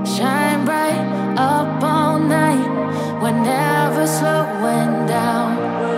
Shine bright up all night, we're never slowing down.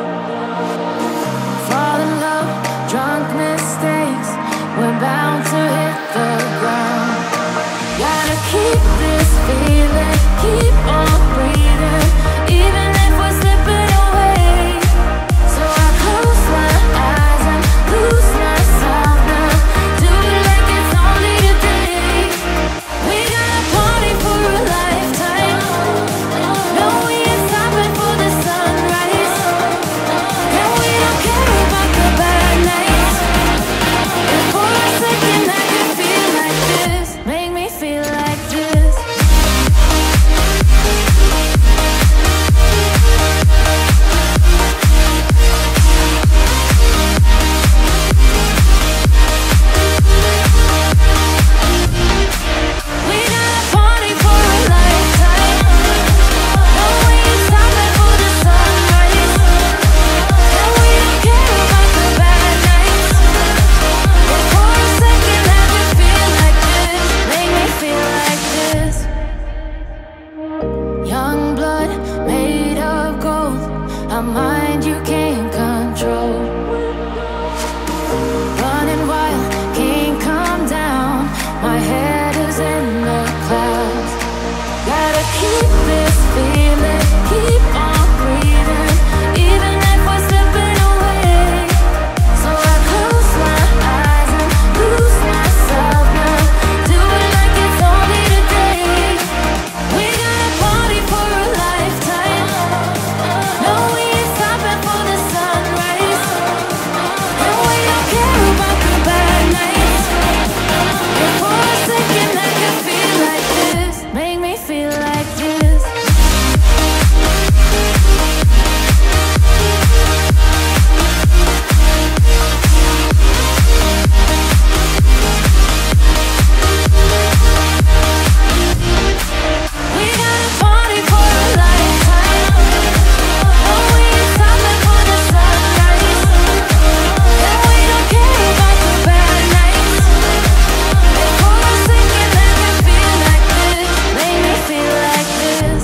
Fall in love, drunk mistakes, we're bound to hit the ground. Gotta keep this feeling, keep on breathing, even if we're slipping away. So I close my eyes and lose myself now, do it like it's only today. We gotta party for a lifetime, no we ain't stopping for the sunrise. And we don't care about the bad nights. And for a second I can feel like this, make me feel like this. We gotta party for a lifetime, no we ain't stopping for the sunrise. And we don't care about the bad nights. But for a second I can feel like this, make me feel like this. Young blood made of gold, a mind you can't control. Running wild, can't come down, my head is in the clouds. Gotta keep this feeling, keep on breathing, even if we're slipping away. So I close my eyes and lose myself now, do it like it's only today. We gotta party for a lifetime, no we ain't stopping for the sunrise. And we don't care about the bad nights. And for a second I can feel like this, make me feel like this. We gotta party for a lifetime, no we ain't stopping for the sunrise. And we don't care about the bad nights. And for a second I can feel like this, make me feel like this.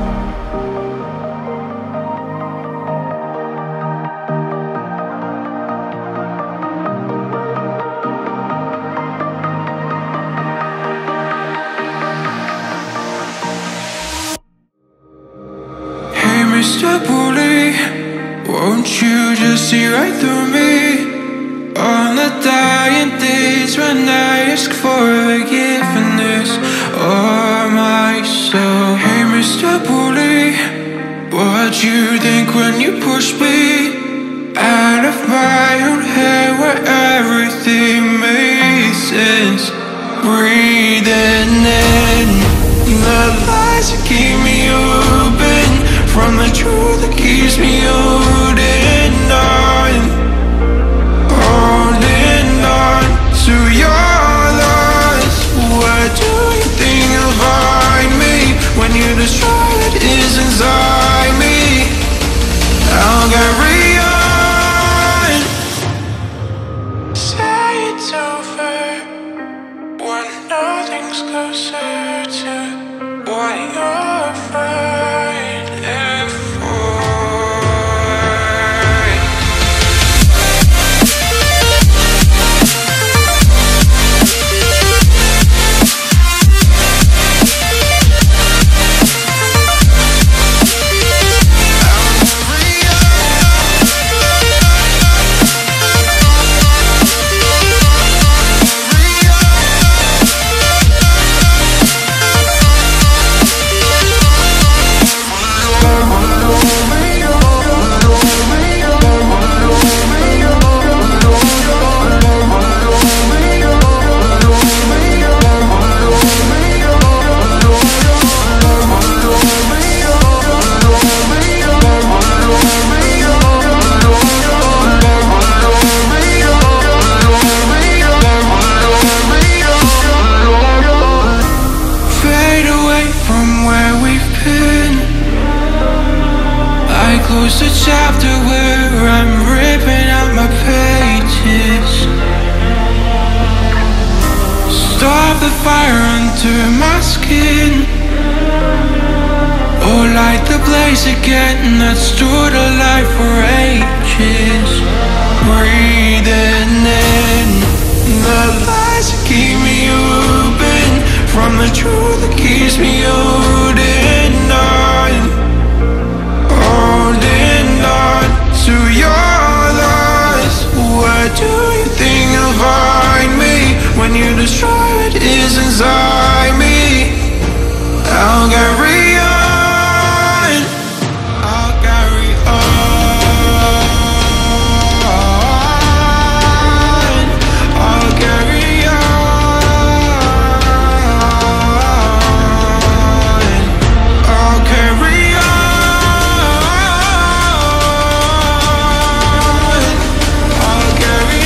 Hey, Mr. Bully, won't you just see right through me? On the dying days when I ask for forgiveness or myself. Hey, Mr. Bully, what you think when you push me out of my own head where everything made sense? Breathing in the lies that keep me open, from the truth that keeps me holding on to your loss. What do you think you'll find me when you destroy what is inside me? I'll carry on. Say it's over when nothing's closer to what you're fighting for. Close the chapter where I'm ripping out my pages. Stop the fire under my skin. Oh, light the blaze again that stood alive for ages. Breathing in the lies that keep me open, from the truth that keeps me holding on. Holding on to your loss. Where do you think you'll find me when you destroy what is inside me? I'll carry on, I'll carry on, I'll carry on, I'll carry on, I'll carry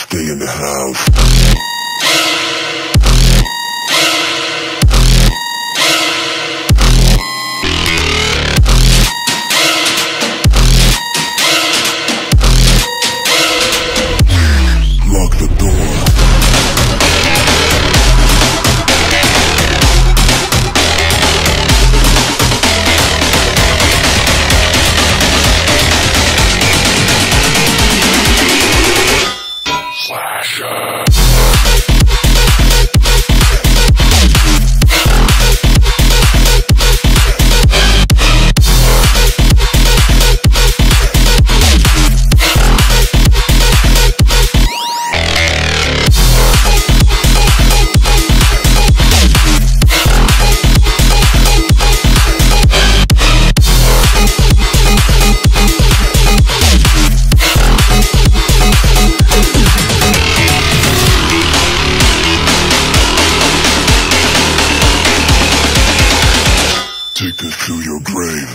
Stay in the house. Lock the door. Slasher. Take us to your grave.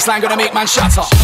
bassline gonna make man shut up.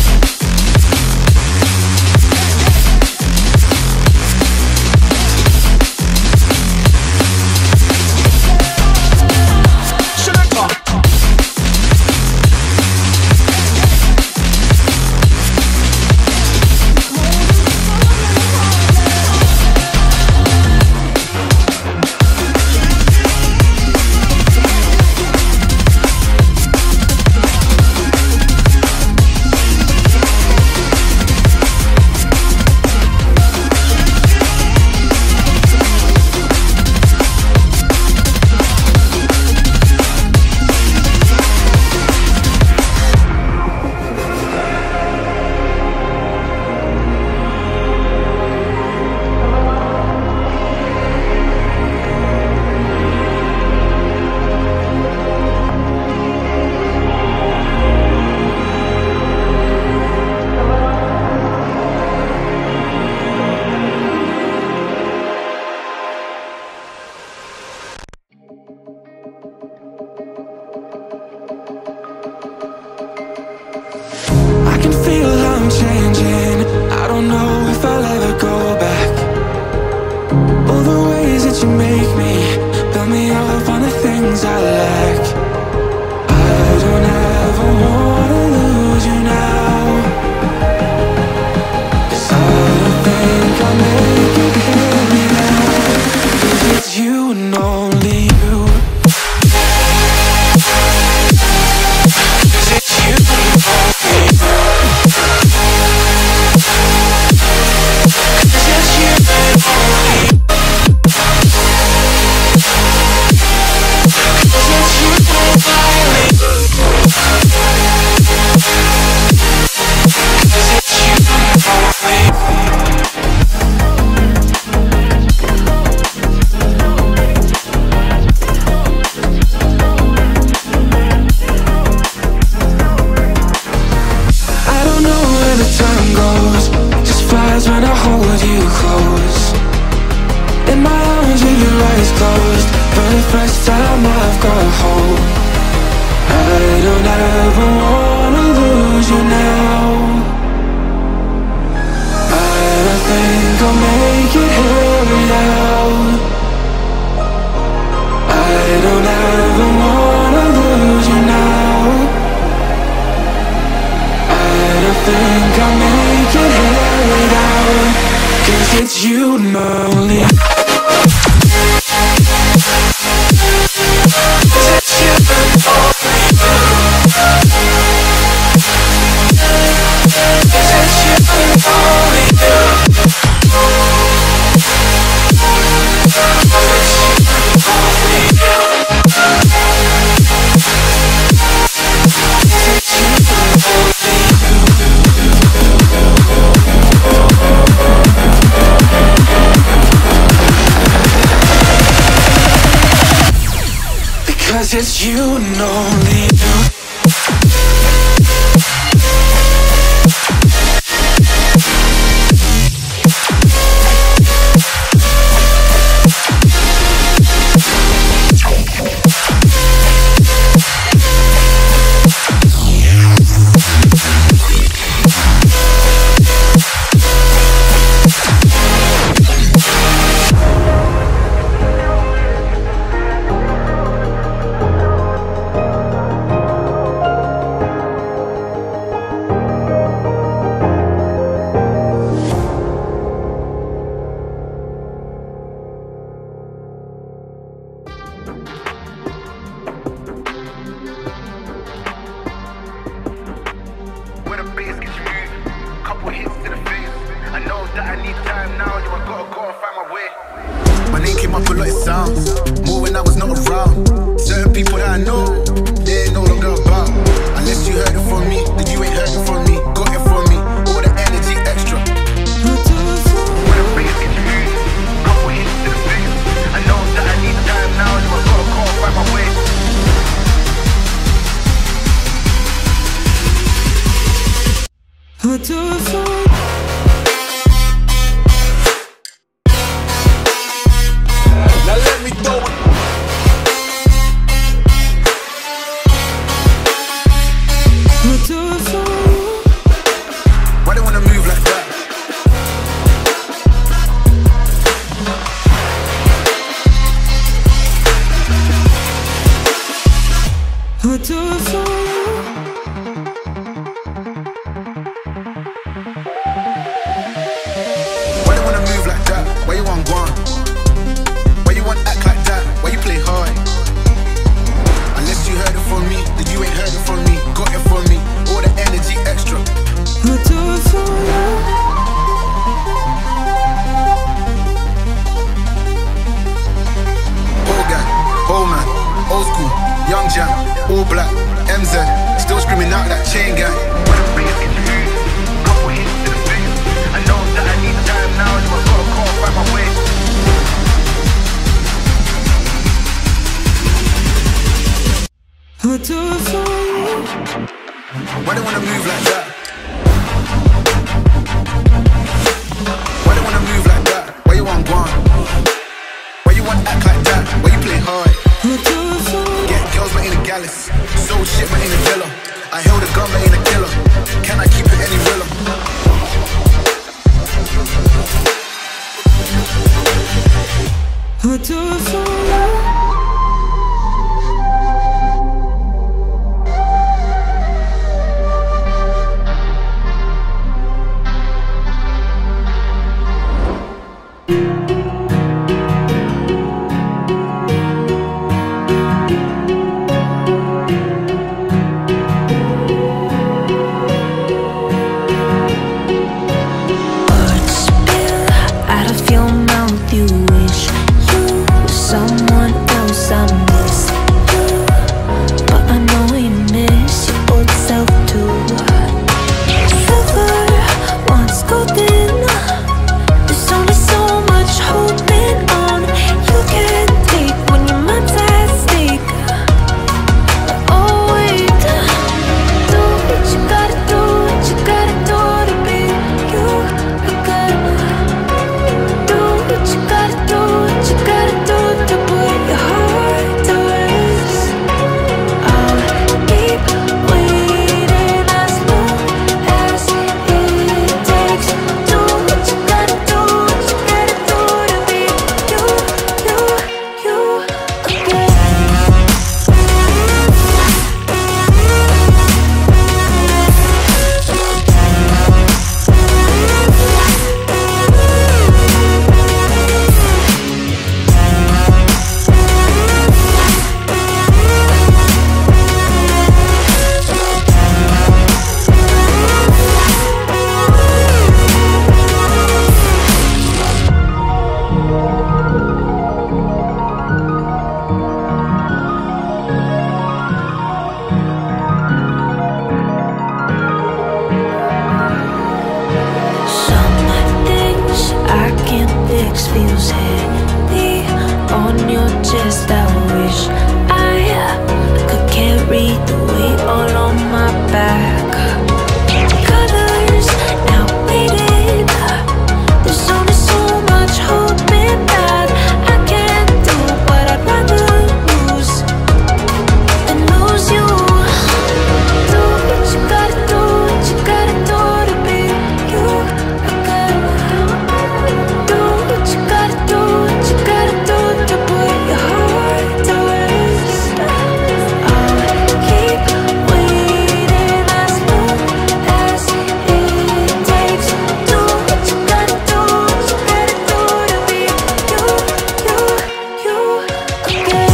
It's you and only you. To hide it from me, got it from me, all the energy extra. I'll do it for you. Old guy, old man, old school, young jam, all black, MZ, still screaming out that chain gang. Couple hits to the face. I know that I need time now, so I gotta call find my way. I'll do it for you. Why they wanna move like that? Why they wanna move like that? Why you want one? Why you want act like that? Why you play hard? I'll do it for you. Get girls but ain't a gallus. Sold shit but ain't a killer. I held a gun but ain't a killer. Can I keep it any realer? I'll do it for you. Feels heavy on your chest. I wish I could carry the weight all on my back. Colors now faded. There's only so much hoping that I can't do, but I'd rather lose than lose you. Do what you gotta do, what you gotta do to be you again. Do what you gotta do, what you gotta do to put your heart to rest. I'll keep waiting as long as it takes. Do what you gotta do, what you gotta do to be you again.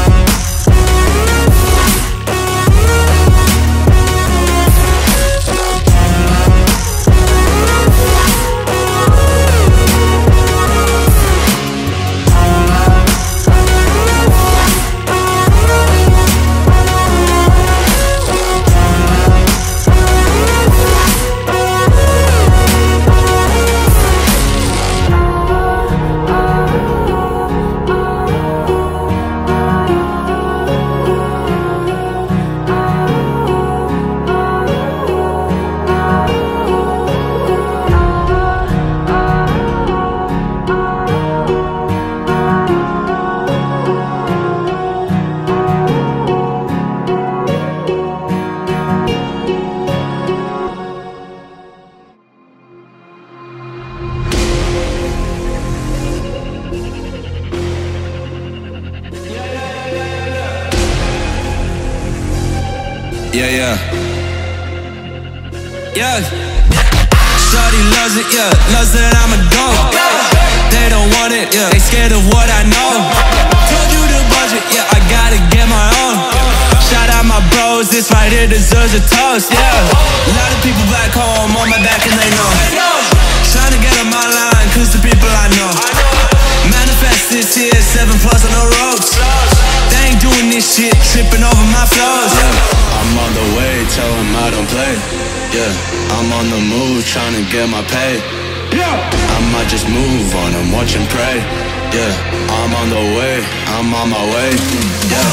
Yeah. Shawty loves it, yeah. Loves that I'm a dog. They don't want it, yeah. They scared of what I know. Told you the budget, yeah. I gotta get my own. Shout out my bros, this right here deserves a toast, yeah. A lot of people back home on my back and they know. Trying to get on my line, cause the people I know. Manifest this here, 7+ on the ropes. They ain't doing this shit, tripping over my flows, yeah. I'm on the way, tell them I don't play, yeah. I'm on the move, trying to get my pay. I might just move on and watch and pray, yeah. I'm on the way, I'm on my way, yeah.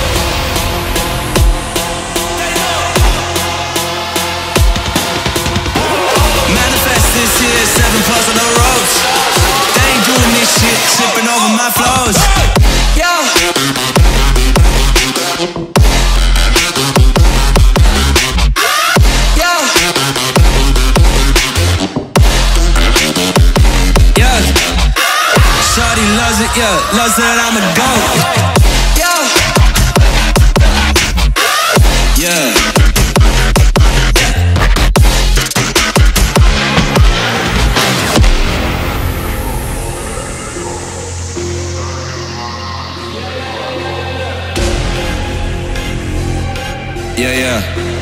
Manifest this here, 7+ on the ropes. They ain't doing this shit, tripping over my flows, yeah. Shawty loves it, yeah, loves that I'm a goat, yeah. Yeah. Yeah, yeah.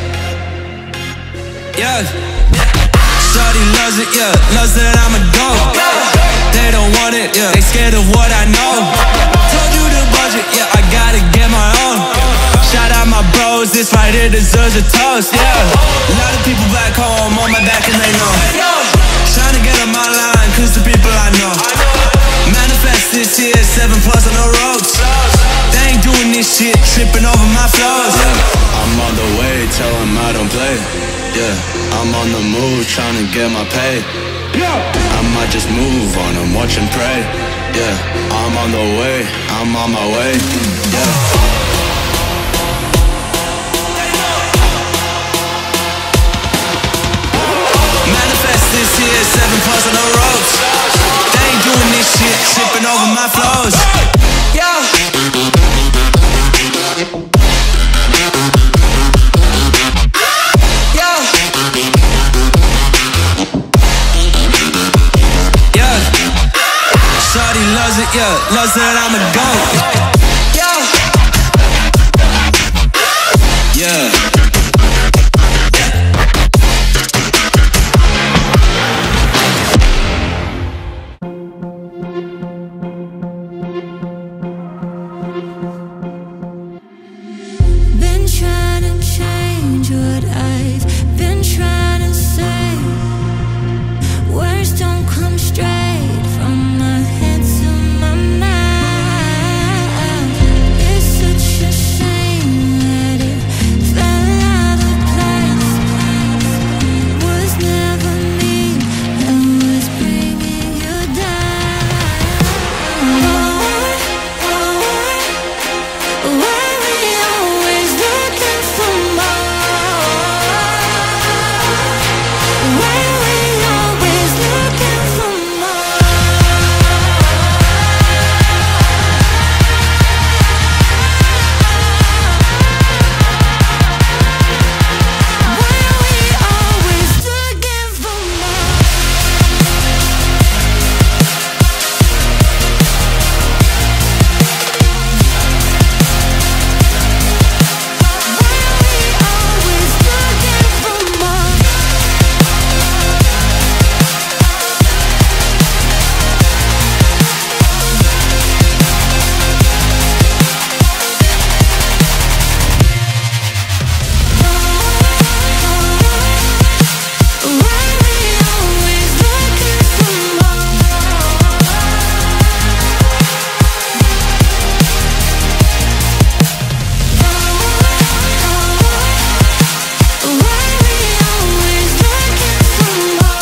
Yeah. Shawty loves it, yeah, loves that I'm a goat. They don't want it, yeah, they scared of what I know. Told you the budget, yeah, I gotta get my own. Shout out my bros, this right here deserves a toast, yeah. A lot of people back home on my back and they know. Trying to get on my line, cause the people I know. Manifest this here, 7+ on the ropes. They ain't doing this shit, tripping over my flows, yeah. I'm on the way, tell them I don't play, yeah. I'm on the move, trying to get my pay. I might just move on and watch and pray, yeah. I'm on the way, I'm on my way, yeah. Manifest this here, 7+ on the ropes. They ain't doing this shit, tripping over my flows, yeah. Shawty loves it, yeah, loves that I'm a goat, yeah. Yeah. Been trying to change what I've been trying to say. Words don't come straight from my head to my mouth. It's such a shame that it fell out of place. Was never me that was bringing you down. Why we always looking for more? Why we always looking for more? Why we always looking for more? Always looking for more. Why we always looking for Why we always looking for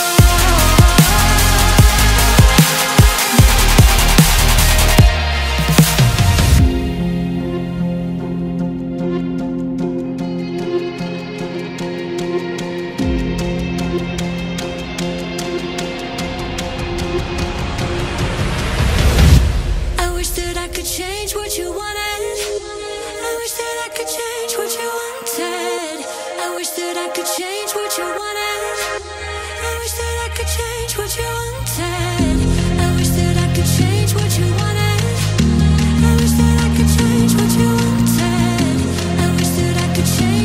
I wish that I could change what you wanted. I wish that I could change what you wanted. I wish that I could change what you wanted. I wish that I could change what you wanted. I wish that I could change what you wanted. I wish that I could change what you wanted. I wish that I could change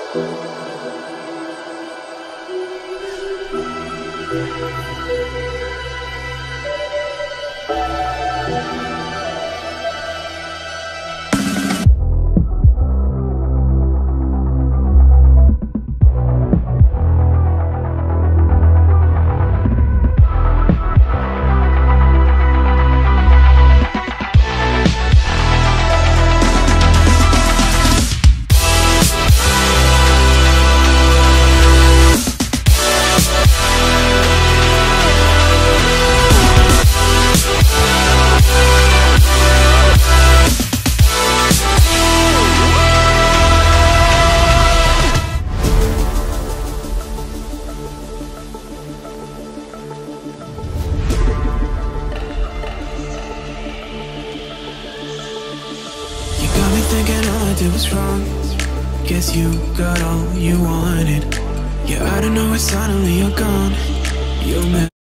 Thinking all I did was wrong. Guess you got all you wanted. Yeah, I don't know why suddenly you're gone. You're